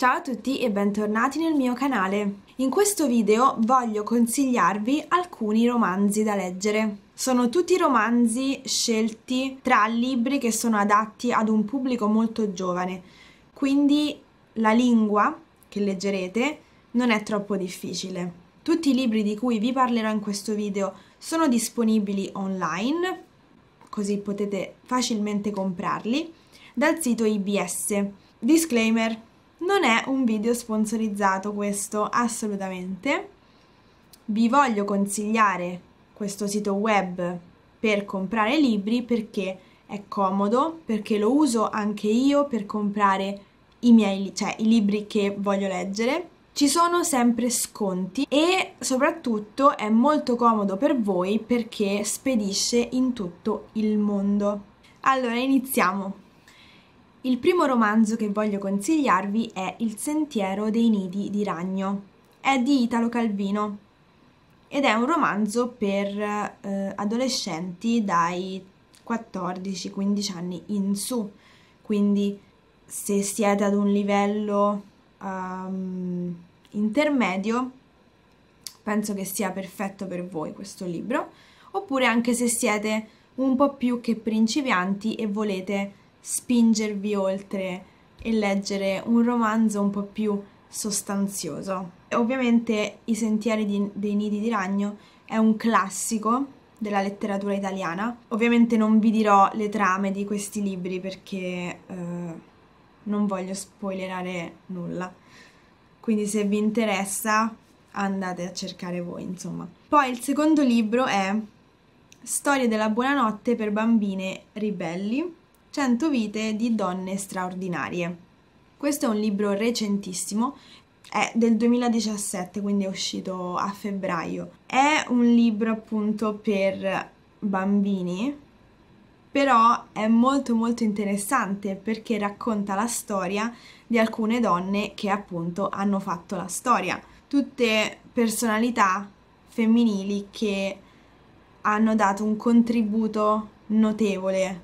Ciao a tutti e bentornati nel mio canale. In questo video voglio consigliarvi alcuni romanzi da leggere. Sono tutti romanzi scelti tra libri che sono adatti ad un pubblico molto giovane, quindi la lingua che leggerete non è troppo difficile. Tutti i libri di cui vi parlerò in questo video sono disponibili online, così potete facilmente comprarli, dal sito IBS. Disclaimer: non è un video sponsorizzato questo, assolutamente. Vi voglio consigliare questo sito web per comprare libri perché è comodo, perché lo uso anche io per comprare i libri che voglio leggere. Ci sono sempre sconti e soprattutto è molto comodo per voi perché spedisce in tutto il mondo. Allora, iniziamo. Il primo romanzo che voglio consigliarvi è Il sentiero dei nidi di ragno. È di Italo Calvino ed è un romanzo per adolescenti dai 14-15 anni in su. Quindi se siete ad un livello intermedio, penso che sia perfetto per voi questo libro, oppure anche se siete un po' più che principianti e volete spingervi oltre e leggere un romanzo un po' più sostanzioso. Ovviamente I sentieri dei nidi di ragno è un classico della letteratura italiana. Ovviamente non vi dirò le trame di questi libri perché non voglio spoilerare nulla, quindi se vi interessa andate a cercare voi, insomma. Poi il secondo libro è Storie della buonanotte per bambine ribelli, 100 vite di donne straordinarie. Questo è un libro recentissimo, è del 2017, quindi è uscito a febbraio. È un libro appunto per bambini, però è molto molto interessante perché racconta la storia di alcune donne che appunto hanno fatto la storia. Tutte personalità femminili che hanno dato un contributo notevole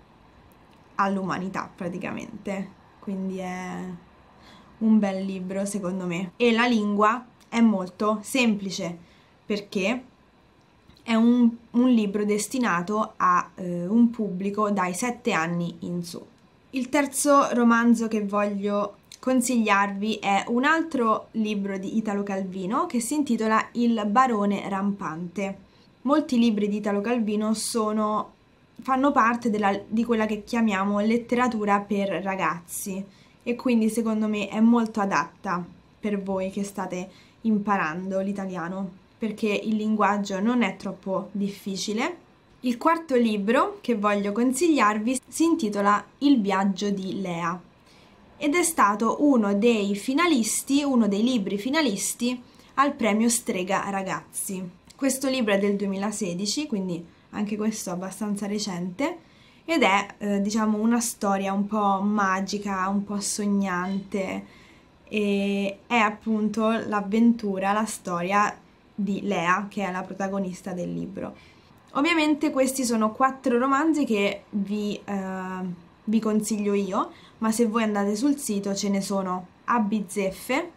all'umanità praticamente, quindi è un bel libro secondo me. E la lingua è molto semplice perché è un libro destinato a un pubblico dai 7 anni in su. Il terzo romanzo che voglio consigliarvi è un altro libro di Italo Calvino che si intitola Il barone rampante. Molti libri di Italo Calvino fanno parte di quella che chiamiamo letteratura per ragazzi e quindi secondo me è molto adatta per voi che state imparando l'italiano perché il linguaggio non è troppo difficile. Il quarto libro che voglio consigliarvi si intitola Il viaggio di Lea ed è stato uno dei libri finalisti al premio Strega Ragazzi. Questo libro è del 2016, quindi anche questo è abbastanza recente, ed è diciamo una storia un po' magica, un po' sognante, e è appunto l'avventura, la storia di Lea, che è la protagonista del libro. Ovviamente questi sono 4 romanzi che vi consiglio io, ma se voi andate sul sito ce ne sono a bizzeffe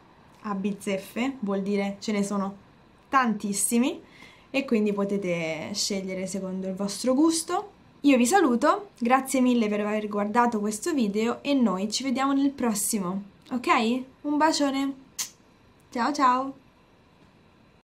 vuol dire ce ne sono tantissimi, e quindi potete scegliere secondo il vostro gusto. Io vi saluto, grazie mille per aver guardato questo video e noi ci vediamo nel prossimo, ok? Un bacione, ciao ciao!